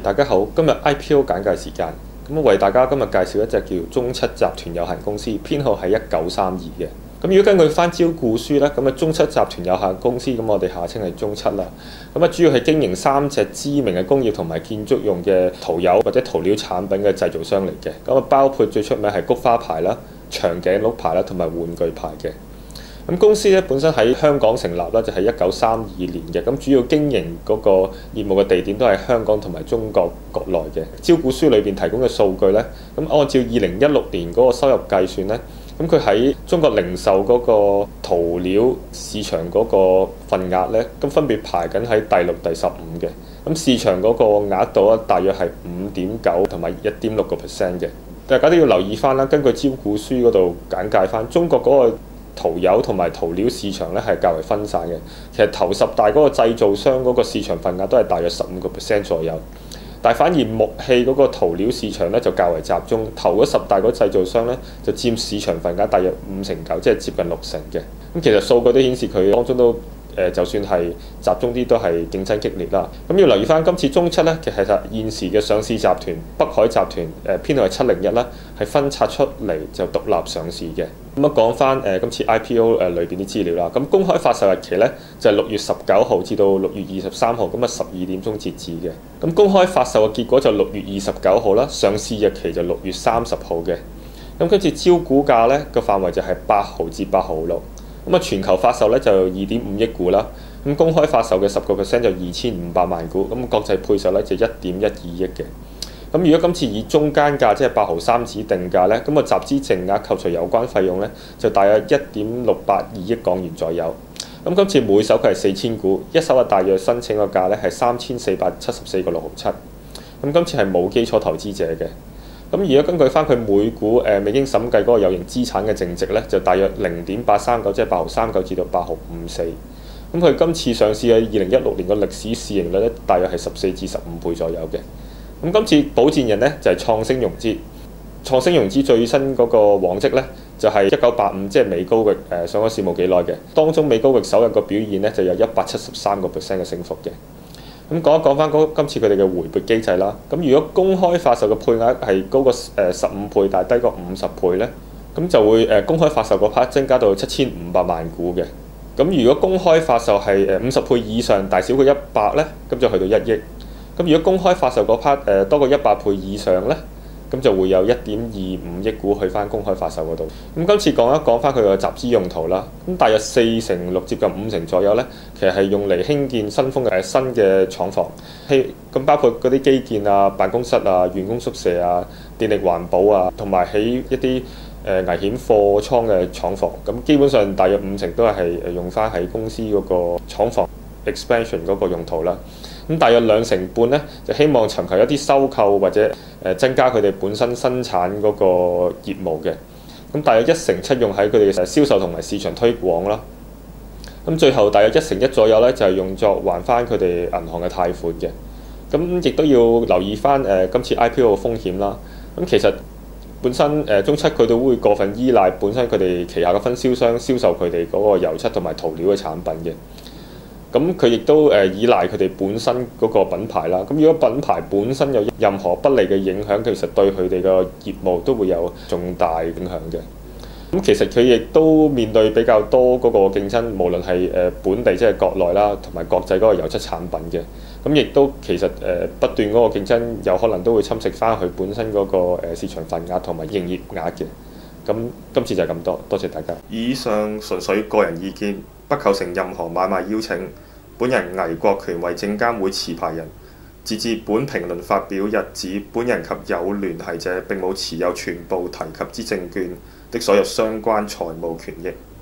大家好，今日 IPO 簡介時間，咁為大家今日介紹一隻叫中七集團有限公司，編號係1932嘅。咁如果根據翻招股書咧，咁中七集團有限公司，咁我哋下稱係中七啦。咁主要係經營3隻知名嘅工業同埋建築用嘅塗油或者塗料產品嘅製造商嚟嘅。咁包括最出名係菊花牌啦、長頸鹿牌啦同埋玩具牌嘅。咁公司咧本身喺香港成立啦，就係1932年嘅。咁主要經營嗰個業務嘅地點都係香港同埋中國國內嘅。招股書裏邊提供嘅數據咧，咁按照2016年嗰個收入計算咧，咁佢喺中國零售嗰個塗料市場嗰個份額咧，咁分別排緊喺第6、第15嘅。咁市場嗰個額度咧，大約係5.9同埋1.6%嘅。大家都要留意翻啦，根據招股書嗰度簡介翻，中國嗰個塗油同埋塗料市場咧係較為分散嘅。其實頭10大嗰個製造商嗰個市場份額都係大約15% 左右，但係反而木器嗰個塗料市場咧就較為集中。頭嗰10大嗰個製造商咧就佔市場份額大約59%，即係接近60%嘅。咁其實數據都顯示佢當中都就算係集中啲都係競爭激烈啦。咁要留意翻今次中七咧，其實現時嘅上市集團北海集團編號係701啦，係分拆出嚟就獨立上市嘅。咁講翻今次 IPO 裏邊啲資料啦。咁公開發售日期咧就係6月19號至到6月23號，咁12點鐘截止嘅。咁公開發售嘅結果就6月29號啦，上市日期就6月30號嘅。咁今次招股價咧個範圍就係8毫至8毫6。咁全球發售咧就2.5億股啦。咁公開發售嘅10% 就2500萬股。咁國際配售咧就1.12億嘅。咁如果今次以中間價即係8毫3指定價咧，咁個集資淨額扣除有關費用咧，就大約1.682億港元左右。咁今次每手佢係4000股，一手大約申請個價咧係3474個6毫7。咁今次係冇基礎投資者嘅。咁如果根據翻佢每股未經審計嗰個有形資產嘅淨值咧，就大約0.839，即係8毫39至到8毫54。咁佢今次上市嘅2016年個歷史市盈率咧，大約係14至15倍左右嘅。咁今次保薦人咧就係創星融資。創星融資最新嗰個往績咧就係1985，即係美高域上咗市冇幾耐嘅。當中美高域首日個表現咧就有173%嘅升幅嘅。咁講一講翻今次佢哋嘅回撥機制啦。咁如果公開發售嘅配額係高過15倍，但係低過50倍咧，咁就會公開發售嗰 part 增加到7500萬股嘅。咁如果公開發售係50倍以上，大少過100咧，咁就去到1億。咁如果公開發售嗰 part 多過100倍以上咧，咁就會有1.25億股去翻公開發售嗰度。咁今次講一講翻佢個集資用途啦。咁大約46%接近50%左右咧，其實係用嚟興建新嘅廠房。咁包括嗰啲基建啊、辦公室啊、員工宿舍啊、電力環保啊，同埋起一啲危險貨倉嘅廠房。咁基本上大約50%都係用翻喺公司嗰個廠房 expansion 嗰個用途啦。咁大約2成半咧，就希望尋求一啲收購或者增加佢哋本身生產嗰個業務嘅。咁大約1成7用喺佢哋嘅銷售同埋市場推廣啦。咁最後大約1成1左右咧，就係用作還翻佢哋銀行嘅貸款嘅。咁亦都要留意翻今次 IPO 嘅風險啦。咁其實本身中七佢哋會過分依賴本身佢哋旗下嘅分銷商銷售佢哋嗰個油漆同埋塗料嘅產品嘅。咁佢亦都依賴佢哋本身嗰個品牌啦。咁如果品牌本身有任何不利嘅影響，其實對佢哋嘅業務都會有重大影響嘅。咁其實佢亦都面對比較多嗰個競爭，無論係本地即係國內啦，同埋國際嗰個油漆產品嘅。咁亦都其實不斷嗰個競爭，有可能都會侵蝕翻佢本身嗰個市場份額同埋營業額嘅。咁今次就係咁多，多謝大家。以上純粹個人意見，不構成任何買賣邀請。本人倪國權為證監會持牌人，截至本評論發表日止，本人及有聯繫者並冇持有全部提及之證券的所有相關財務權益。